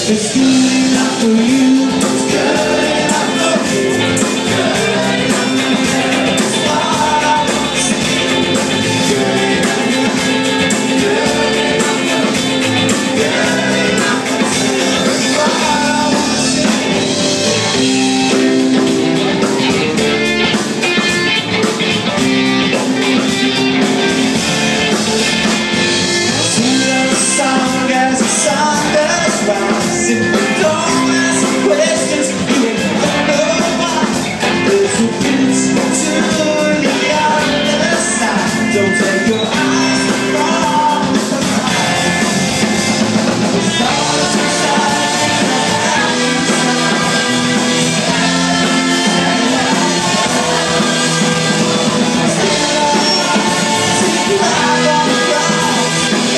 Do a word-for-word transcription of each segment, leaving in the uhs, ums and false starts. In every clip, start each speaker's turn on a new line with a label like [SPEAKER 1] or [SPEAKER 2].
[SPEAKER 1] It's good enough for you. It's good enough for you. Good enough for you. It's what I want to see. Good enough for you. Good enough for you. Good enough for you. It's what I want to see. Sing the song as the sun goes round. If you don't ask questions, you ain't gonna know why. There's a bridge to the other side. Don't take your eyes from the prize. It's all inside. Take you out on the ground.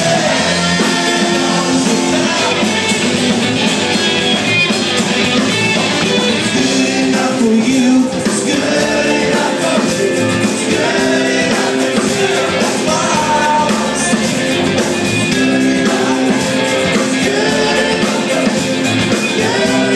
[SPEAKER 1] For you, it's good enough for you. It's good enough for you. That's what I want to see. It's good enough. It's good enough for you. Good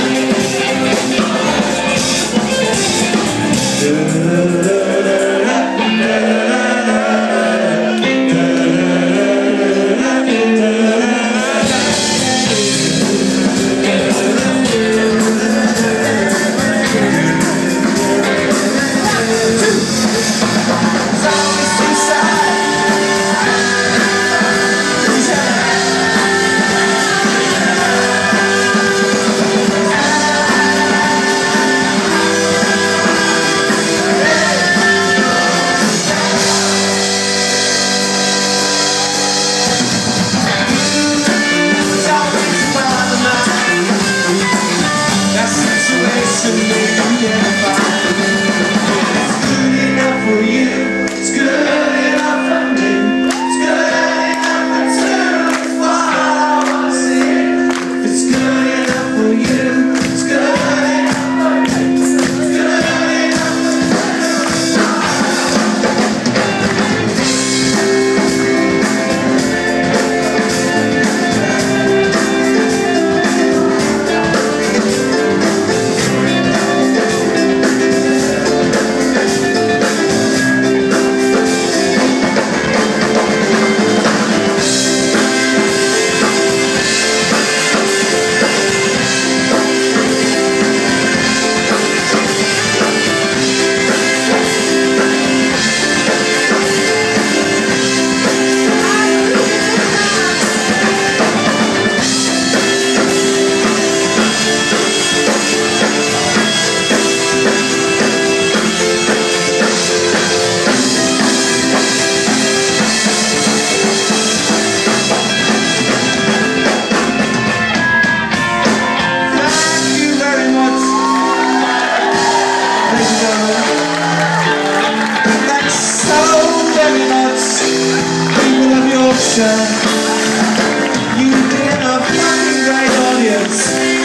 [SPEAKER 1] Thanks so very much, people of Yorkshire. You've been a fucking great audience.